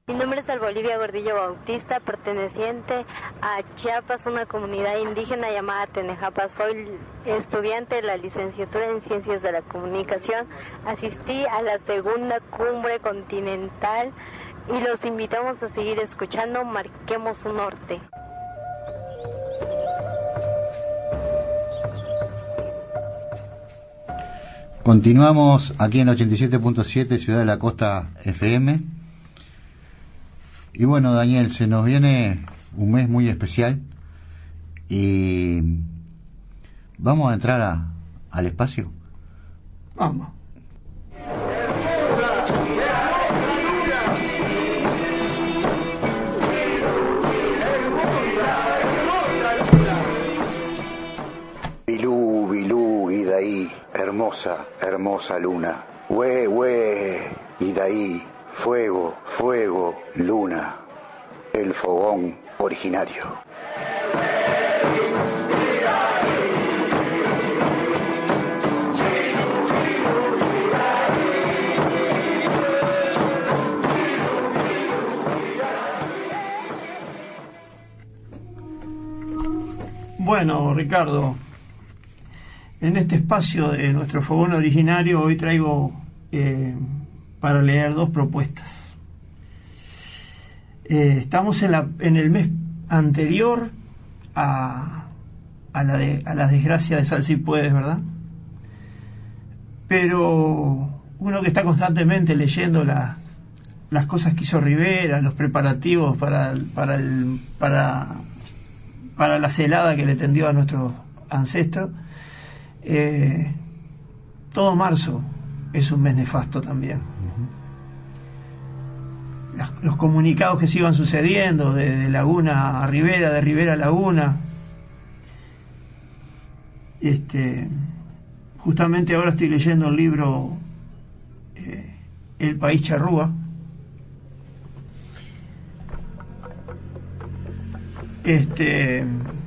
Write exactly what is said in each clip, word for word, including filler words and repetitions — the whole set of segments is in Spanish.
Mi nombre es Bolivia Gordillo Bautista, perteneciente a Chiapas, una comunidad indígena llamada Tenejapa. Soy estudiante de la licenciatura en Ciencias de la Comunicación. Asistí a la segunda cumbre continental y los invitamos a seguir escuchando Marquemos un Norte. Continuamos aquí en ochenta y siete punto siete Ciudad de la Costa F M. Y bueno, Daniel, se nos viene un mes muy especial y vamos a entrar a, al espacio. Vamos. Bilú, Bilú, y de ahí, hermosa, hermosa luna. Hue, hue, y de ahí, fuego, fuego, luna, el fogón originario. Bueno, Ricardo, en este espacio de nuestro fogón originario hoy traigo eh, para leer dos propuestas. Eh, estamos en, la, en el mes anterior a, a, la de, a la desgracia de Sal Si Puedes, ¿verdad? Pero uno que está constantemente leyendo la, las cosas que hizo Rivera, los preparativos para, para, el, para, para la celada que le tendió a nuestros ancestros, eh, todo marzo es un mes nefasto también. Uh-huh. Las, los comunicados que se iban sucediendo de, de Laguna a Rivera, de Rivera a Laguna. Este, justamente ahora estoy leyendo el libro eh, El País Charrúa. Este,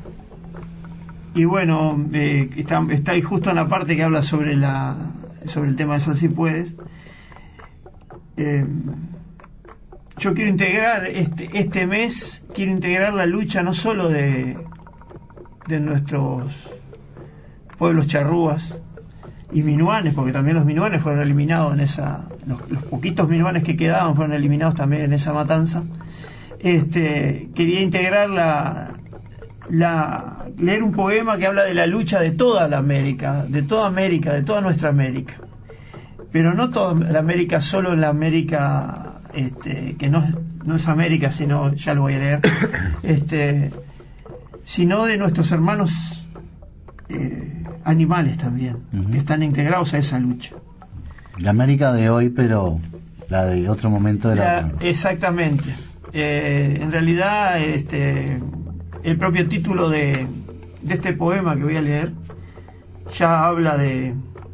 y bueno, eh, está, está ahí justo en la parte que habla sobre la sobre el tema de Sal Si Puedes. Eh, yo quiero integrar este, este mes, quiero integrar la lucha no solo de, de nuestros pueblos charrúas y minuanes, porque también los minuanes fueron eliminados en esa, los, los poquitos minuanes que quedaban fueron eliminados también en esa matanza. Este, quería integrar la, la leer un poema que habla de la lucha de toda la América, de toda América, de toda nuestra América, pero no toda la América, solo la América este, que no, no es América, sino, ya lo voy a leer, este, sino de nuestros hermanos eh, animales también, uh-huh, que están integrados a esa lucha. La América de hoy, pero la de otro momento de la... la exactamente. Eh, en realidad, este, el propio título de, de este poema que voy a leer ya habla de,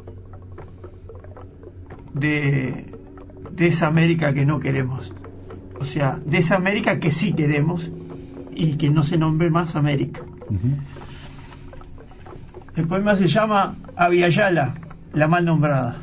de de esa América que no queremos, o sea, de esa América que sí queremos y que no se nombre más América. Uh-huh. El poema se llama Aviala, la mal nombrada.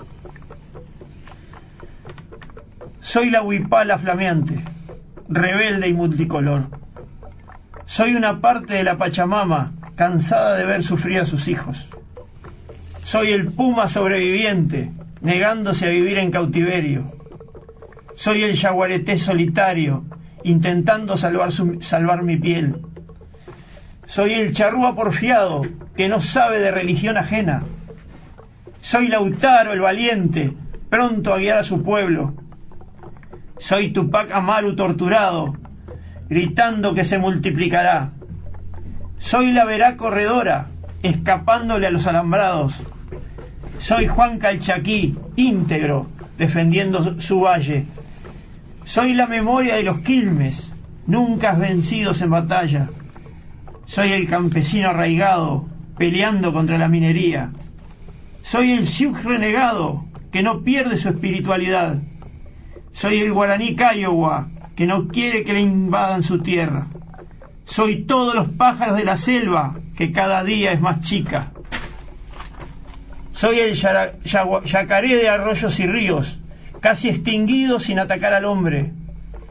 Soy la huipala flameante, rebelde y multicolor. Soy una parte de la Pachamama, cansada de ver sufrir a sus hijos. Soy el puma sobreviviente, negándose a vivir en cautiverio. Soy el yaguareté solitario, intentando salvar, su, salvar mi piel. Soy el charrúa porfiado, que no sabe de religión ajena. Soy Lautaro el valiente, pronto a guiar a su pueblo. Soy Tupac Amaru torturado, gritando que se multiplicará. Soy la verá corredora, escapándole a los alambrados. Soy Juan Calchaquí, íntegro, defendiendo su valle. Soy la memoria de los quilmes, nunca vencidos en batalla. Soy el campesino arraigado, peleando contra la minería. Soy el siux renegado, que no pierde su espiritualidad. Soy el guaraní Kiowa, que no quiere que le invadan su tierra. Soy todos los pájaros de la selva, que cada día es más chica. Soy el yacaré de arroyos y ríos, casi extinguido sin atacar al hombre.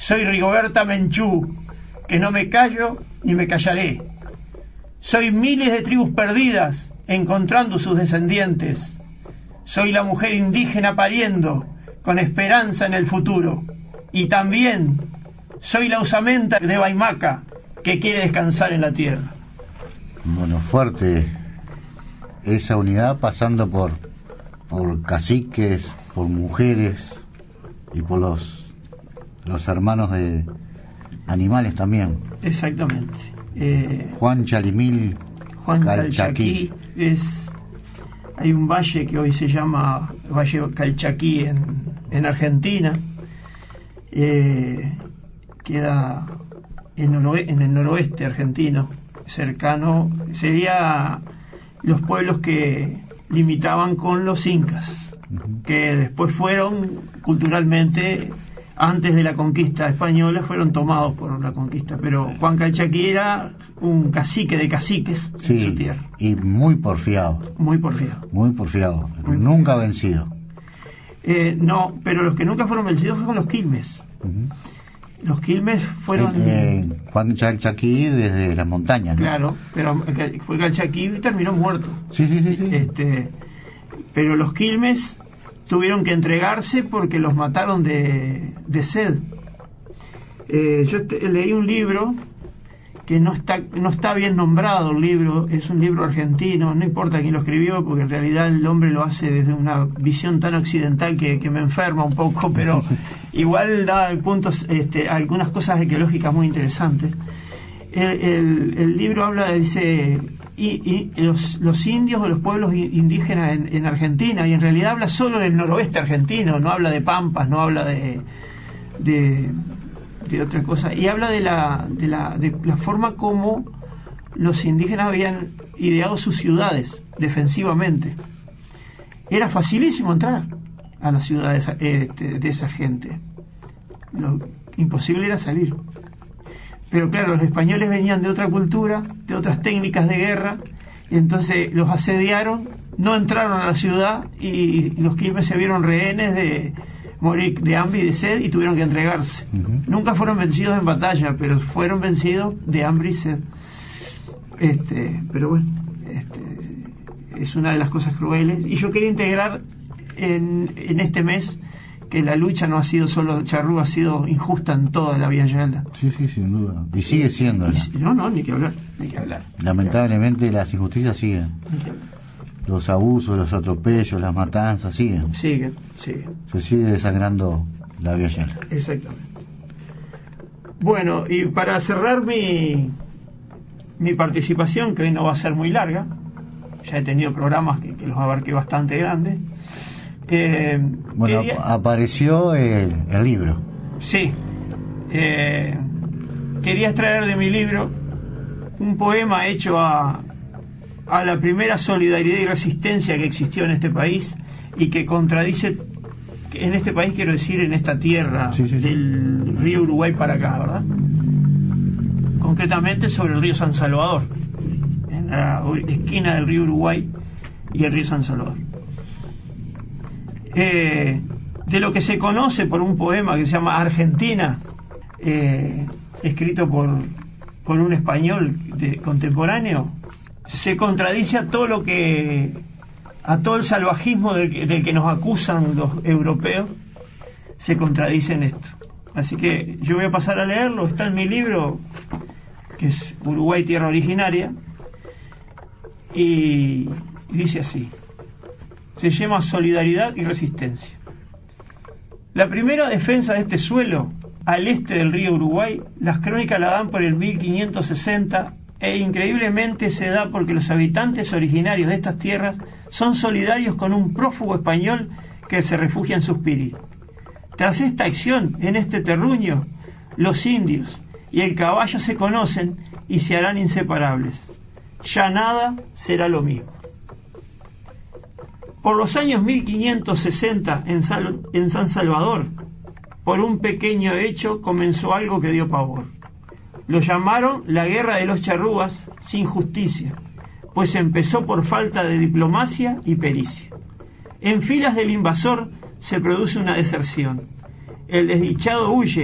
Soy Rigoberta Menchú, que no me callo ni me callaré. Soy miles de tribus perdidas, encontrando sus descendientes. Soy la mujer indígena pariendo, con esperanza en el futuro. Y también soy la usamenta de Baimaca, que quiere descansar en la tierra. Bueno, fuerte esa unidad, pasando por, por caciques, por mujeres y por los, los hermanos de animales también. Exactamente. Eh, Juan Chalimil Juan Calchaquí. Calchaquí es... Hay un valle que hoy se llama Valle Calchaquí en, en Argentina. Eh, queda en, noroe- en el noroeste argentino, cercano, sería los pueblos que limitaban con los incas, uh-huh. que después fueron culturalmente, antes de la conquista española, fueron tomados por la conquista, pero Juan Calchaquí era un cacique de caciques, sí, en su tierra. Y muy porfiado. Muy porfiado. Muy porfiado, muy nunca porfiado. vencido. Eh, no, pero los que nunca fueron vencidos fueron los quilmes. Uh-huh. Los quilmes fueron... Eh, eh, Juan Calchaquí desde las montañas, ¿no? Claro, pero fue Calchaquí y terminó muerto. Sí, sí, sí, sí. Este, pero los quilmes tuvieron que entregarse porque los mataron de, de sed. Eh, yo te, leí un libro que no está, no está bien nombrado el libro, es un libro argentino, no importa quién lo escribió, porque en realidad el hombre lo hace desde una visión tan occidental que, que me enferma un poco, pero igual da puntos, este, algunas cosas arqueológicas muy interesantes. El, el, el libro habla, dice, y, y los, los indios o los pueblos indígenas en, en Argentina, y en realidad habla solo del noroeste argentino, no habla de pampas, no habla de... de de otra cosa, y habla de la, de la de la forma como los indígenas habían ideado sus ciudades defensivamente. Era facilísimo entrar a las ciudades este, de esa gente. Lo imposible era salir. Pero claro, los españoles venían de otra cultura, de otras técnicas de guerra, y entonces los asediaron, no entraron a la ciudad, y los quilmes se vieron rehenes de morir de hambre y de sed y tuvieron que entregarse. Uh-huh. Nunca fueron vencidos en batalla, pero fueron vencidos de hambre y sed. Este, pero bueno, este, es una de las cosas crueles. Y yo quería integrar en, en este mes que la lucha no ha sido solo charrúa, ha sido injusta en toda la Villa Yala. Sí, sí, sin duda. Y sigue siendo. Y, no, no, ni que hablar, ni que hablar. Lamentablemente las injusticias siguen. Los abusos, los atropellos, las matanzas siguen. Siguen, siguen. Se sigue desangrando la Villa Yala. Exactamente. Bueno, y para cerrar mi, mi participación, que hoy no va a ser muy larga, ya he tenido programas que, que los abarqué bastante grandes. Eh, bueno, quería... apareció el, el libro. Sí. Eh, quería extraer de mi libro un poema hecho a... a la primera solidaridad y resistencia que existió en este país y que contradice, en este país quiero decir en esta tierra, sí, sí, sí. del río Uruguay para acá, ¿verdad? Concretamente sobre el río San Salvador, en la esquina del río Uruguay y el río San Salvador. Eh, de lo que se conoce por un poema que se llama Argentina, eh, escrito por, por un español de, contemporáneo, se contradice a todo lo que a todo el salvajismo del, del que nos acusan los europeos, se contradice en esto. Así que yo voy a pasar a leerlo, está en mi libro que es Uruguay, tierra originaria, y dice así, se llama Solidaridad y Resistencia. La primera defensa de este suelo al este del río Uruguay, las crónicas la dan por el mil quinientos sesenta e increíblemente se da porque los habitantes originarios de estas tierras son solidarios con un prófugo español que se refugia en Suspirí. Tras esta acción, en este terruño, los indios y el caballo se conocen y se harán inseparables. Ya nada será lo mismo. Por los años mil quinientos sesenta en San, en San Salvador, por un pequeño hecho comenzó algo que dio pavor. Lo llamaron la Guerra de los Charrúas sin justicia, pues empezó por falta de diplomacia y pericia. En filas del invasor se produce una deserción. El desdichado huye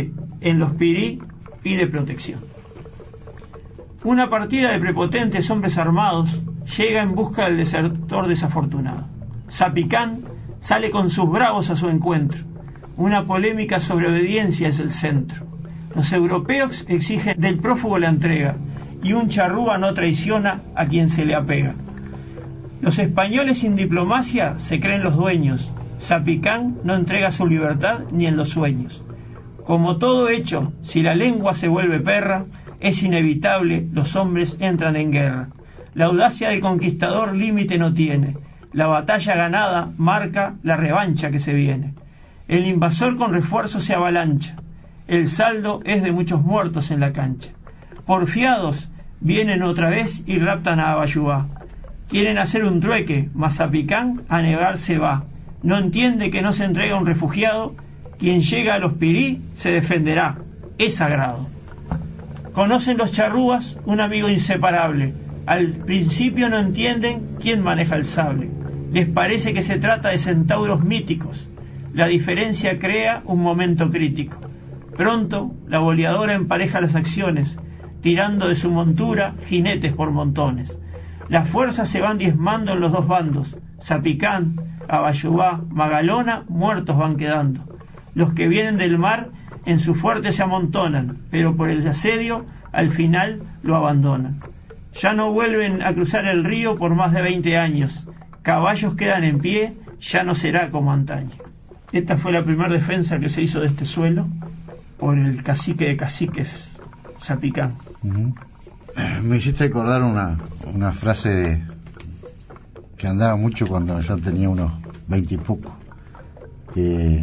en los Pirí pide protección. Una partida de prepotentes hombres armados llega en busca del desertor desafortunado. Zapicán sale con sus bravos a su encuentro. Una polémica sobre obediencia es el centro. Los europeos exigen del prófugo la entrega, y un charrúa no traiciona a quien se le apega. Los españoles sin diplomacia se creen los dueños. Zapicán no entrega su libertad ni en los sueños. Como todo hecho, si la lengua se vuelve perra, es inevitable, los hombres entran en guerra. La audacia del conquistador límite no tiene. La batalla ganada marca la revancha que se viene. El invasor con refuerzo se avalancha. El saldo es de muchos muertos en la cancha. Porfiados vienen otra vez y raptan a Abayubá. Quieren hacer un trueque, mas Zapicán a negarse va. No entiende que no se entrega un refugiado. Quien llega a los Pirí se defenderá. Es sagrado. Conocen los charrúas un amigo inseparable. Al principio no entienden quién maneja el sable. Les parece que se trata de centauros míticos. La diferencia crea un momento crítico. Pronto la boleadora empareja las acciones, tirando de su montura jinetes por montones. Las fuerzas se van diezmando en los dos bandos. Zapicán, Abayubá, Magalona, muertos van quedando. Los que vienen del mar en su fuerte se amontonan, pero por el asedio al final lo abandonan. Ya no vuelven a cruzar el río por más de veinte años. Caballos quedan en pie, ya no será como antaño. Esta fue la primera defensa que se hizo de este suelo por el cacique de caciques, Zapicán. Uh-huh. Me hiciste recordar una, una frase de, que andaba mucho cuando yo tenía unos veinte y poco, que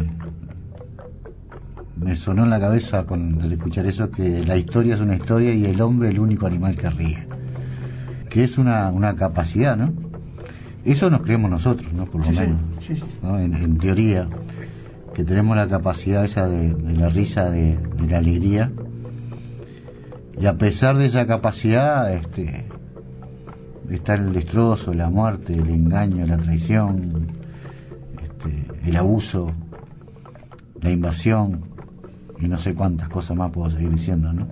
me sonó en la cabeza con el escuchar eso, que la historia es una historia y el hombre el único animal que ríe, que es una, una capacidad, ¿no? Eso nos creemos nosotros, ¿no? Por lo sí, menos, sí, sí. ¿no? En, en teoría, que tenemos la capacidad esa de, de la risa, de, de la alegría, y a pesar de esa capacidad, este, está el destrozo, la muerte, el engaño, la traición, este, el abuso, la invasión, y no sé cuántas cosas más puedo seguir diciendo, ¿no?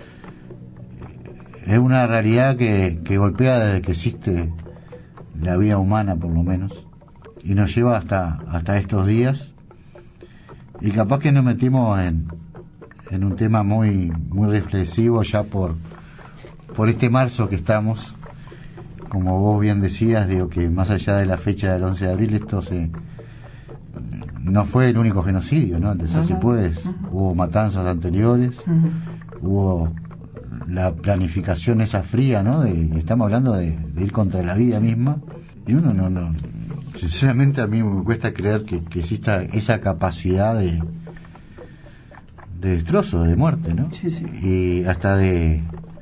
Es una realidad que, que golpea desde que existe la vida humana, por lo menos, y nos lleva hasta hasta estos días, y capaz que nos metimos en, en un tema muy muy reflexivo ya por por este marzo que estamos, como vos bien decías, digo que más allá de la fecha del once de abril, esto se no fue el único genocidio, ¿no? Entonces, uh-huh. si puedes, uh-huh. hubo matanzas anteriores, uh-huh. hubo la planificación esa fría, ¿no? De, estamos hablando de, de ir contra la vida misma, y uno no, no, sinceramente a mí me cuesta creer que, que exista esa capacidad de de destrozo, de muerte, ¿no? Sí, sí. Y hasta de,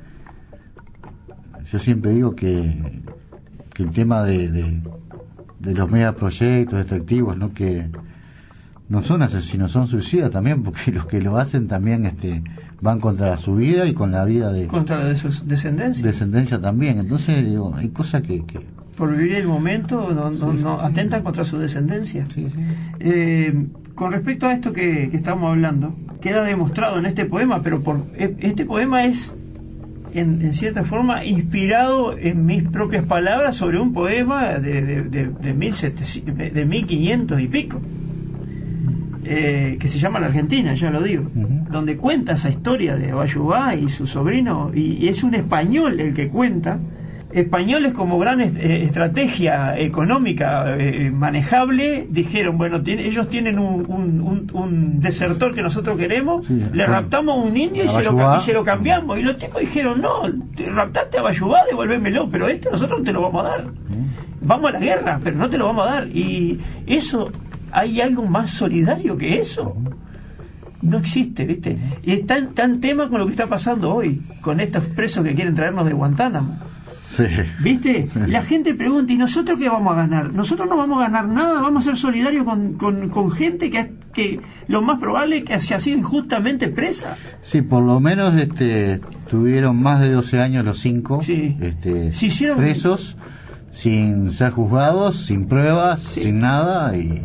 yo siempre digo que, que el tema de, de, de los megaproyectos extractivos, ¿no? Que no son asesinos, son suicidas también, porque los que lo hacen también este van contra su vida y con la vida de... Contra la de su descendencia. Descendencia también. Entonces, digo, hay cosas que... que por vivir el momento, no, no, sí, sí, no atentan sí. contra su descendencia. Sí, sí. Eh, con respecto a esto que, que estamos hablando, queda demostrado en este poema, pero por este poema es, en, en cierta forma, inspirado en mis propias palabras sobre un poema de, de, de, de, mil setecientos, de mil quinientos y pico. Eh, que se llama La Argentina, ya lo digo, uh-huh. donde cuenta esa historia de Abayubá y su sobrino, y, y es un español el que cuenta. Españoles, como gran eh, estrategia económica eh, manejable, dijeron, bueno, tiene, ellos tienen un, un, un, un desertor que nosotros queremos, sí, le raptamos a un indio y se, lo, y se lo cambiamos, y los tipos dijeron, no, te raptaste a Abayubá, devuélvemelo, pero este nosotros no te lo vamos a dar, vamos a la guerra, pero no te lo vamos a dar. Y eso, ¿hay algo más solidario que eso? No existe, ¿viste? Y es tan, tan tema con lo que está pasando hoy, con estos presos que quieren traernos de Guantánamo. Sí. ¿Viste? Sí. La gente pregunta, ¿y nosotros qué vamos a ganar? Nosotros no vamos a ganar nada, vamos a ser solidarios con, con, con gente que, que lo más probable es que haya sido injustamente presa. Sí, por lo menos este tuvieron más de doce años los cinco sí. este, sí, hicieron... presos, sin ser juzgados, sin pruebas, sí. sin nada, y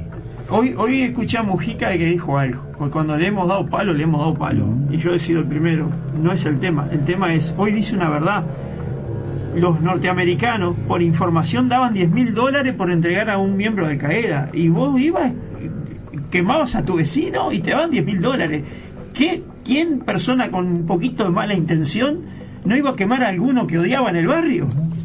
Hoy, hoy escuché a Mujica que dijo algo, porque cuando le hemos dado palo, le hemos dado palo. Y yo he sido el primero. No es el tema. El tema es, hoy dice una verdad. Los norteamericanos, por información, daban diez mil dólares por entregar a un miembro de Al Qaeda. Y vos ibas, quemabas a tu vecino y te daban diez mil dólares. ¿Qué, ¿Quién, persona con un poquito de mala intención, no iba a quemar a alguno que odiaba en el barrio?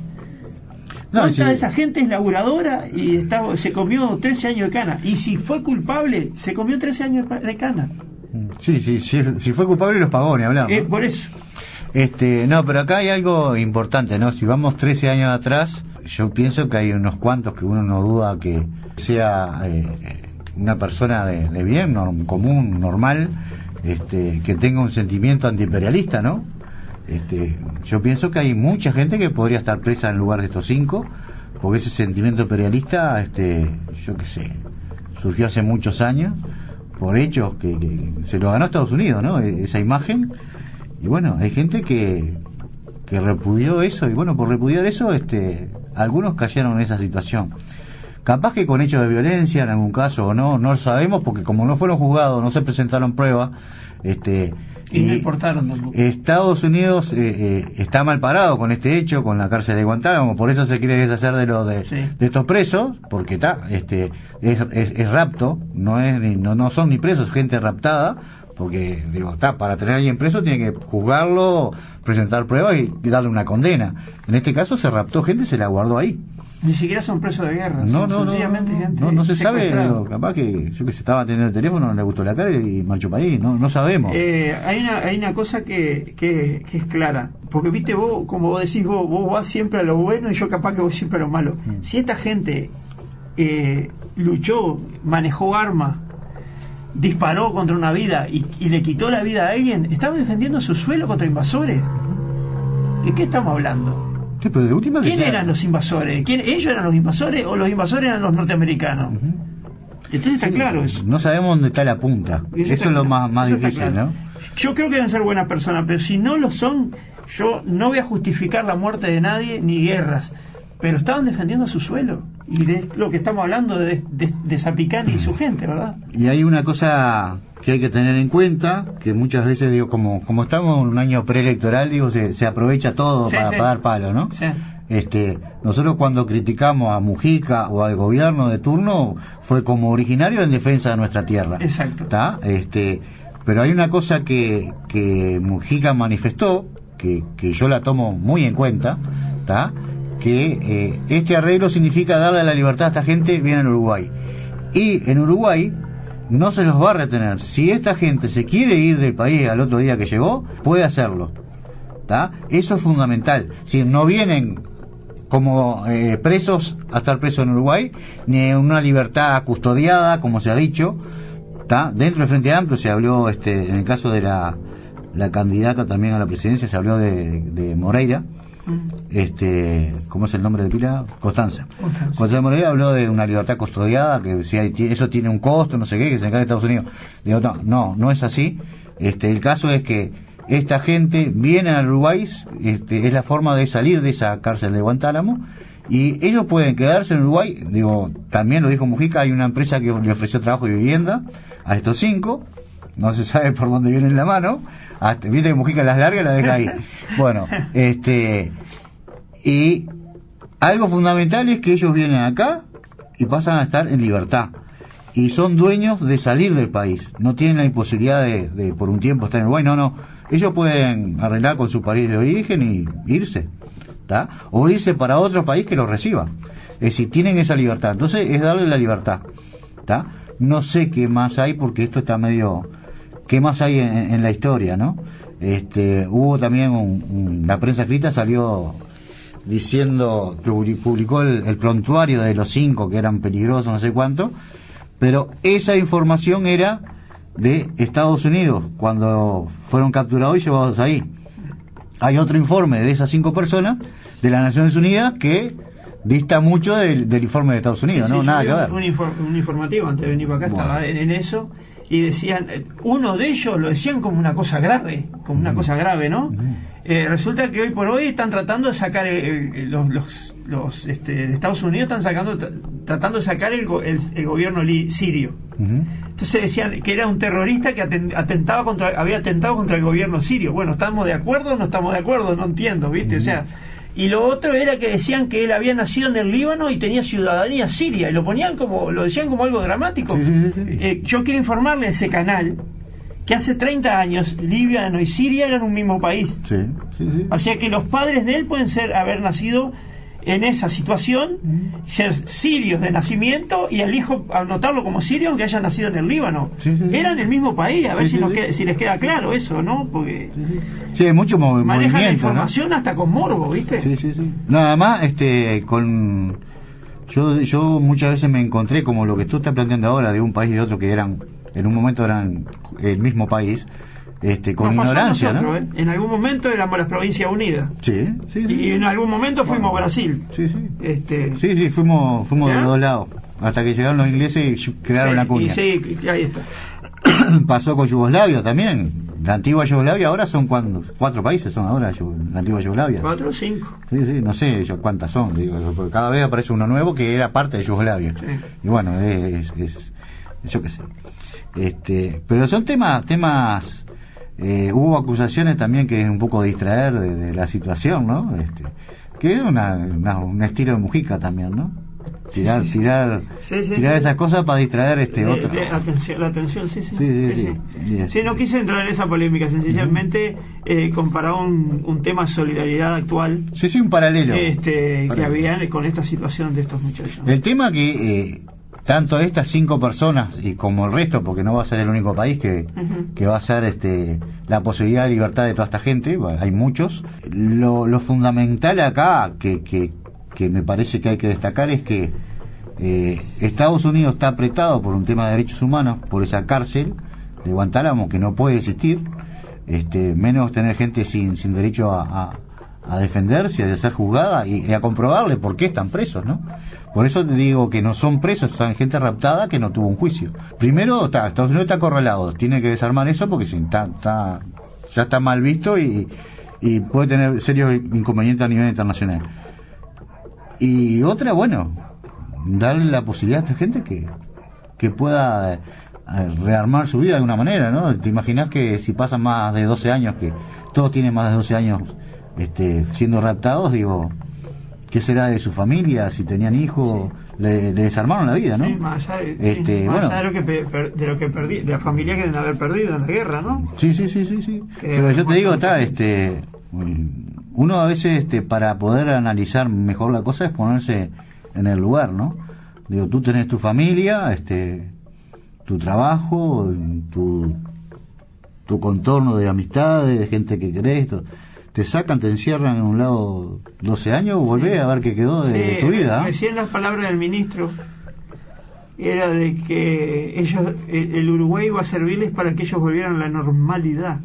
No, ¿cuánta sí. de esa gente es laburadora y estaba, se comió trece años de cana? Y si fue culpable, se comió trece años de cana. Sí, sí, sí, si fue culpable los pagó, ni hablamos. Eh, por eso. Este, no, pero acá hay algo importante, ¿no? Si vamos trece años atrás, yo pienso que hay unos cuantos que uno no duda que sea eh, una persona de, de bien, no, común, normal, este, que tenga un sentimiento antiimperialista, ¿no? Este, yo pienso que hay mucha gente que podría estar presa en lugar de estos cinco, porque ese sentimiento imperialista, este, yo qué sé, surgió hace muchos años por hechos que, que se lo ganó Estados Unidos, ¿no? Esa imagen. Y bueno, hay gente que, que repudió eso, y bueno, por repudiar eso, este, algunos cayeron en esa situación. Capaz que con hechos de violencia en algún caso o no, no lo sabemos, porque como no fueron juzgados, no se presentaron pruebas, este, y, y no importaron tampoco. Estados Unidos eh, eh, está mal parado con este hecho, con la cárcel de Guantánamo, por eso se quiere deshacer de lo de, sí. de estos presos, porque está, este, es, es, es rapto, no es ni, no, no son ni presos, gente raptada. Porque, digo, está, para tener a alguien preso tiene que juzgarlo, presentar pruebas y darle una condena. En este caso se raptó gente y se la guardó ahí. Ni siquiera son presos de guerra, no, son no, sencillamente no, gente no, no se sabe, digo, capaz que yo que se estaba teniendo el teléfono, no le gustó la cara y marchó para ahí, no, no sabemos. Eh, hay una hay una cosa que, que, que es clara, porque viste vos, como vos decís, vos, vos vas siempre a lo bueno y yo capaz que voy siempre a lo malo. Mm. Si esta gente eh, luchó, manejó armas, disparó contra una vida y, y le quitó la vida a alguien, estaba defendiendo su suelo contra invasores. ¿De qué estamos hablando? Sí, pero de última ¿Quién sea... eran los invasores? ¿Quién, ¿Ellos eran los invasores o los invasores eran los norteamericanos? Uh-huh. Entonces está sí, claro eso. No sabemos dónde está la punta. Eso, eso es lo más, más difícil, claro. ¿no? Yo creo que deben ser buenas personas, pero si no lo son, yo no voy a justificar la muerte de nadie ni guerras. Pero estaban defendiendo su suelo. Y de lo que estamos hablando de, de, de Zapicán y su gente, ¿verdad? Y hay una cosa que hay que tener en cuenta, que muchas veces, digo, como como estamos en un año preelectoral, digo, se, se aprovecha todo sí, para, sí. para dar palo, ¿no? Sí. Este, nosotros cuando criticamos a Mujica o al gobierno de turno, fue como originario en defensa de nuestra tierra. Exacto. ¿Tá? Este, pero hay una cosa que, que Mujica manifestó, que, que yo la tomo muy en cuenta, ¿tá? que eh, este arreglo significa darle la libertad a esta gente bien en Uruguay. Y en Uruguay no se los va a retener. Si esta gente se quiere ir del país al otro día que llegó, puede hacerlo. ¿Tá? Eso es fundamental. Si no vienen como eh, presos a estar presos en Uruguay, ni en una libertad custodiada, como se ha dicho. ¿Tá? Dentro del Frente Amplio se habló, este, en el caso de la, la candidata también a la presidencia, se habló de, de Moreira. Este, ¿cómo es el nombre de pila? Constanza. Constanza. Constanza Moreira habló de una libertad custodiada, que si hay, eso tiene un costo, no sé qué, que se encarga de Estados Unidos. Digo, no, no, no es así. Este, el caso es que esta gente viene al Uruguay, este, es la forma de salir de esa cárcel de Guantánamo, y ellos pueden quedarse en Uruguay. Digo, también lo dijo Mujica, hay una empresa que le ofreció trabajo y vivienda a estos cinco, no se sabe por dónde viene la mano. Hasta, viste que Mujica las larga y las deja ahí. Bueno, este, y algo fundamental es que ellos vienen acá y pasan a estar en libertad y son dueños de salir del país, no tienen la imposibilidad de, de por un tiempo estar en Uruguay. No, no, ellos pueden arreglar con su país de origen y irse, ¿tá? O irse para otro país que los reciba. Es decir, tienen esa libertad. Entonces es darle la libertad, ¿tá? No sé qué más hay, porque esto está medio... ¿Qué más hay en, en la historia, no? Este, hubo también un, un, la prensa escrita salió diciendo, publicó el, el prontuario de los cinco que eran peligrosos, no sé cuánto, pero esa información era de Estados Unidos cuando fueron capturados y llevados ahí. Hay otro informe de esas cinco personas de las Naciones Unidas que dista mucho del, del informe de Estados Unidos, sí, ¿no? Sí, nada que ver. Un, infor- un informativo antes de venir para acá, bueno, estaba en, en eso. Y decían, uno de ellos lo decían como una cosa grave, como una cosa grave, ¿no? Uh-huh. Eh, resulta que hoy por hoy están tratando de sacar, eh, los, los, los este, de Estados Unidos están sacando, tratando de sacar el, el, el gobierno li, sirio. Uh-huh. Entonces decían que era un terrorista que atentaba contra, había atentado contra el gobierno sirio. Bueno, ¿estamos de acuerdo o no estamos de acuerdo? No entiendo, ¿viste? Uh-huh. O sea, y lo otro era que decían que él había nacido en el Líbano y tenía ciudadanía siria, y lo ponían como, lo decían como algo dramático. Sí, sí, sí. Eh, yo quiero informarle a ese canal que hace treinta años Líbano y Siria eran un mismo país. Sí, sí, sí. O sea que los padres de él pueden ser haber nacido en esa situación, mm. ser sirios de nacimiento, y el hijo anotarlo como sirio aunque haya nacido en el Líbano. Sí, sí, sí. Eran el mismo país, a ver sí, si, sí, nos sí. Queda, si les queda claro eso, ¿no? Porque sí, sí. Sí, hay mucho mov- manejan movimiento, la información, ¿no? Hasta con morbo, ¿viste? Sí, sí, sí. Nada más, este, con yo, yo muchas veces me encontré como lo que tú estás planteando ahora, de un país y de otro que eran, en un momento eran el mismo país. Este, con Nos ignorancia, nosotros, ¿no? ¿eh? En algún momento éramos las Provincias Unidas. Sí, sí, sí. Y en algún momento fuimos bueno, a Brasil. Sí, sí. Este... Sí, sí, fuimos, fuimos de los dos lados. Hasta que llegaron los ingleses y crearon sí, la cuña. Y sí, ahí está. Pasó con Yugoslavia también. La antigua Yugoslavia ahora son cuando, cuatro países son ahora la antigua Yugoslavia. Cuatro o cinco. Sí, sí, no sé yo cuántas son. Digo, porque cada vez aparece uno nuevo que era parte de Yugoslavia. Sí. Y bueno, es, es, es yo qué sé. Este, pero son temas, temas. Eh, hubo acusaciones también que es un poco distraer de, de la situación, ¿no? Este, que es una, una, un estilo de Mujica también, ¿no? Tirar, sí, sí, tirar, sí, sí, tirar sí. esas cosas para distraer este de, otro. De atención, la atención, sí, sí. Sí, sí, sí, sí, sí. Sí, sí, no quise entrar en esa polémica, sencillamente uh-huh. eh, comparaba un, un tema de solidaridad actual. Sí, sí, un paralelo. Este, paralelo. Que había con esta situación de estos muchachos. El tema que eh, tanto estas cinco personas y como el resto, porque no va a ser el único país que, uh-huh. que va a ser este la posibilidad de libertad de toda esta gente, bueno, hay muchos. Lo, lo fundamental acá, que, que, que me parece que hay que destacar, es que eh, Estados Unidos está apretado por un tema de derechos humanos, por esa cárcel de Guantánamo que no puede existir, este, menos tener gente sin, sin derecho a, a a defenderse, a ser juzgada y, y a comprobarle por qué están presos, ¿no? Por eso te digo que no son presos, son gente raptada que no tuvo un juicio. Primero, está, Estados Unidos está acorralado, tiene que desarmar eso porque si, está, está, ya está mal visto y, y puede tener serios inconvenientes a nivel internacional. Y otra, bueno, darle la posibilidad a esta gente que, que pueda rearmar su vida de alguna manera, ¿no? Te imaginas que si pasan más de doce años, que todos tienen más de doce años Este, siendo raptados, digo, ¿qué será de su familia? Si tenían hijos, sí. le, le desarmaron la vida, ¿no? Sí, más allá de, este, sí, más bueno, allá de lo que, per, de lo que perdí, de la familia que deben haber perdido en la guerra, ¿no? Sí, sí, sí, sí, sí. Pero yo te digo, está, este, uno a veces, este, para poder analizar mejor la cosa es ponerse en el lugar, ¿no? Digo, tú tenés tu familia, este, tu trabajo, tu, tu contorno de amistades, de gente que querés, todo. Te sacan, te encierran en un lado doce años, volvés sí. a ver qué quedó de, sí, de tu vida. ¿eh? Recién las palabras del ministro era de que ellos, el Uruguay iba a servirles para que ellos volvieran a la normalidad.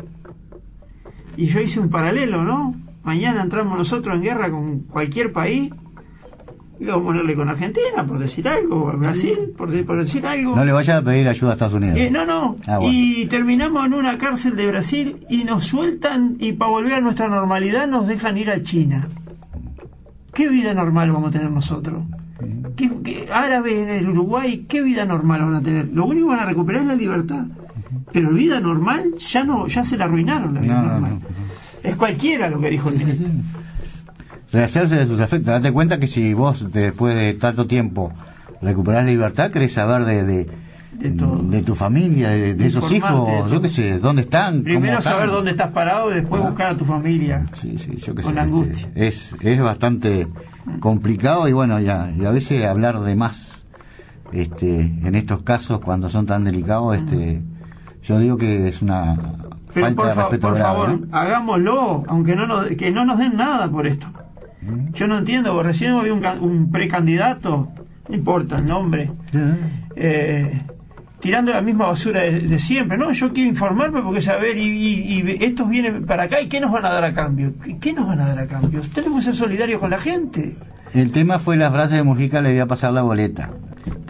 Y yo hice un paralelo, ¿no? Mañana entramos nosotros en guerra con cualquier país, y vamos a ponerle con Argentina, por decir algo, o Brasil, por, por decir algo. No le vayas a pedir ayuda a Estados Unidos. Eh, no, no. Ah, bueno. Y terminamos en una cárcel de Brasil y nos sueltan, y para volver a nuestra normalidad nos dejan ir a China. ¿Qué vida normal vamos a tener nosotros? ¿Qué, qué árabes en el Uruguay, qué vida normal van a tener? Lo único que van a recuperar es la libertad. Pero vida normal ya no, ya se la arruinaron la vida no, normal. No, no, no. Es cualquiera lo que dijo el ministro. Rehacerse de sus efectos. Date cuenta que si vos después de tanto tiempo recuperás la libertad, querés saber de de, de, de tu familia, de, de esos hijos, de yo qué sé, dónde están. Primero están. Saber dónde estás parado y después ah. buscar a tu familia. Sí, sí, yo qué con sé. angustia. Es, es bastante complicado y bueno, ya, y a veces hablar de más este en estos casos cuando son tan delicados, este yo digo que es una Pero falta por de fa- respeto por grave, favor, ¿no? hagámoslo, aunque no nos, que no nos den nada por esto. Yo no entiendo, porque recién había un, un precandidato, no importa el nombre, eh, tirando la misma basura de, de siempre. No, yo quiero informarme porque saber, y, y, y estos vienen para acá, ¿y qué nos van a dar a cambio? ¿Qué, qué nos van a dar a cambio? Tenemos que ser solidarios con la gente. El tema fue la frase de Mujica, le voy a pasar la boleta, ¿está?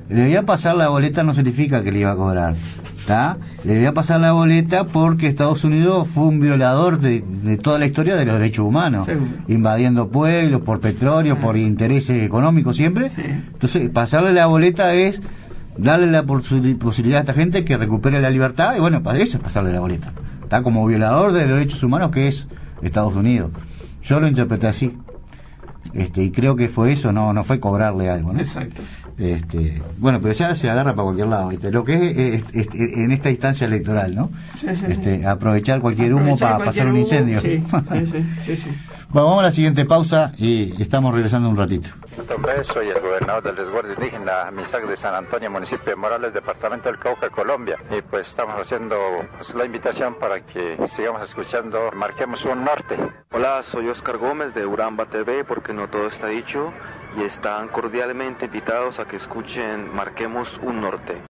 le debía pasar la boleta no significa que le iba a cobrar, ¿está? Le debía pasar la boleta porque Estados Unidos fue un violador de, de toda la historia de los derechos humanos, Sí. invadiendo pueblos por petróleo, Sí. por intereses económicos siempre. Sí. Entonces, pasarle la boleta es darle la posi- posibilidad a esta gente que recupere la libertad, y bueno, para eso es pasarle la boleta. Está como violador de los derechos humanos que es Estados Unidos. Yo lo interpreté así. Este, y creo que fue eso, no no fue cobrarle algo, ¿no? Exacto. Este, bueno, pero ya se agarra para cualquier lado, ¿viste? Lo que es, es- es- es- en esta instancia electoral, ¿no? Sí, sí, sí. Este, aprovechar cualquier humo Aprovechar para cualquier pasar un humo, incendio. Sí, sí, sí, sí, sí. Bueno, vamos a la siguiente pausa y estamos regresando un ratito. Hombre, soy el gobernador del resguardo indígena Misac de San Antonio, municipio de Morales, departamento del Cauca, Colombia. Y pues estamos haciendo pues, la invitación para que sigamos escuchando Marquemos un Norte. Hola, soy Oscar Gómez de Uramba T V, porque no todo está dicho, y están cordialmente invitados a que escuchen Marquemos un Norte.